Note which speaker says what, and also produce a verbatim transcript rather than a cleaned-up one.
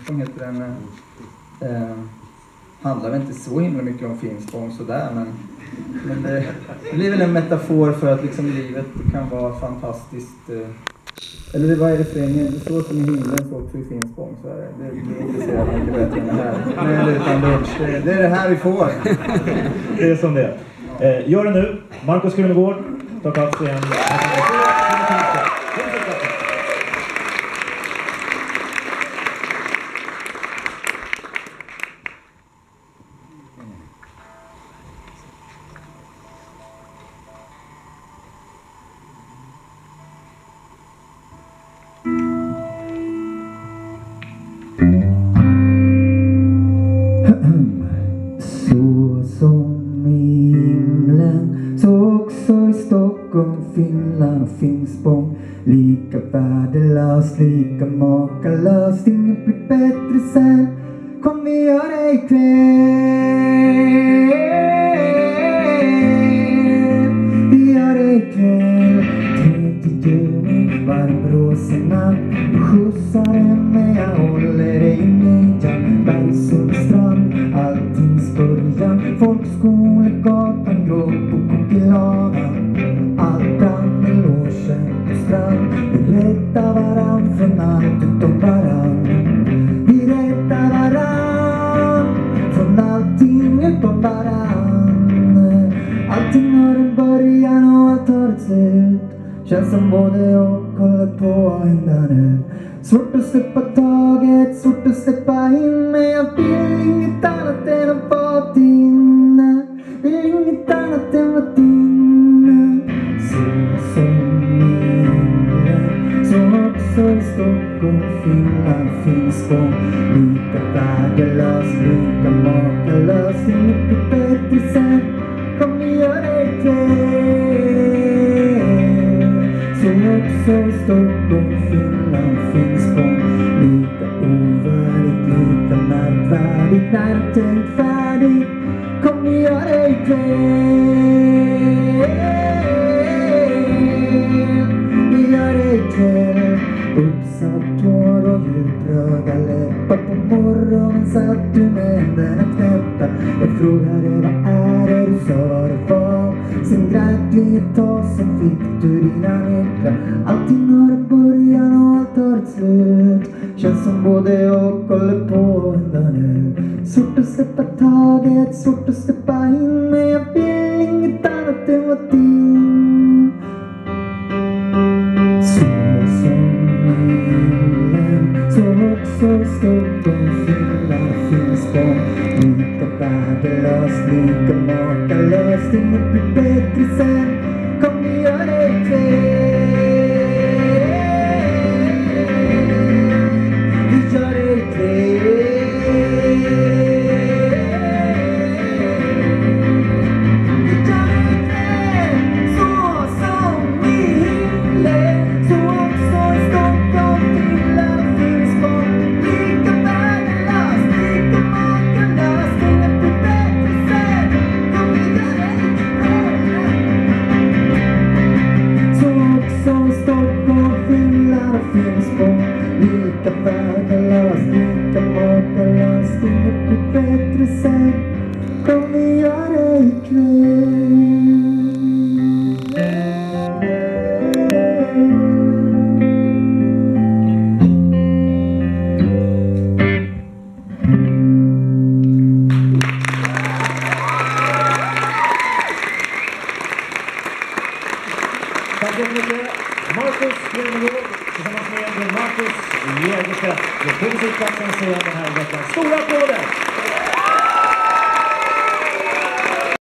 Speaker 1: Finspång heter den. Eh, handlar väl inte så himla mycket om Finspång sådär, men, men det, det blir väl en metafor för att liksom livet kan vara fantastiskt. Eh, eller vad är refrängen? Det står som i himlen så också i Finspång, så är det. Det blir inte så mycket bättre än det här. Men utan lunch, det, det är det här vi får.
Speaker 2: Det är som det är. Eh, gör det nu. Marcus Krunegård tar plats igen.
Speaker 1: Så som i himlen, så också i Stockholm, Finland och Finspång. Lika värdelöst, lika makalöst, inget blir bättre sen. Kom vi gör det ikväll. Vi gör det ikväll. tredje juni var en bråsen natt. Du skjutsade mig, jag håller dig i midjan. Bergsundstrand, alltings början. Folkskolegatan, gråt på Kokilana. Allt brann i logen på strand. Vi räddar varann från allt utom varann. Vi räddar varann från allting utom varann. Allting har en början och allt har ett slut. Känns som både och håller på att hända nu. Svårt att släppa taget, svårt att släppa in. Men jag vill inget annat än att vara din. Vill inget annat än vara din. Så som i himlen, så också i Stockholm, Finland, Finspång. Lika värdelös, lika makalös, inget blir bättre sen. Kom vi gör det ikväll. Så också i Stockholm, Finland, Finspång. Lika ovärdigt, lika märkvärdigt. När du tänkt färdigt, kom vi gör det ikväll. Vi gör det ikväll. Uppsatt hår och djupröda läppar. På morgonen satt du med händerna knäppta. Jag frågade vad är det, du sa vad det var. Sen grät vi ett tag, sen fick du dina nycklar. Allting har en början och allt har ett slut. Känns som både och håller på att hända nu. Svårt att släppa taget, svårt att släppa in. Men jag vill inget annat än vad din. Så som i himlen, så också i Stockholm, Finland, Finspång. Lika värdelöst, lika makalöst, inget blir bättre sen. Kom vi gör det ikväll. Vi gör det ikväll. Finspång, lika värdelös, lika makalös, inget blir bättre sen. Kom vi gör det ikväll.
Speaker 2: Tack så mycket. Marcus Krunegård tillsammans med Marcus Jägerstedt. Det är på musikplatsen ser den här veckan. Stora applåder!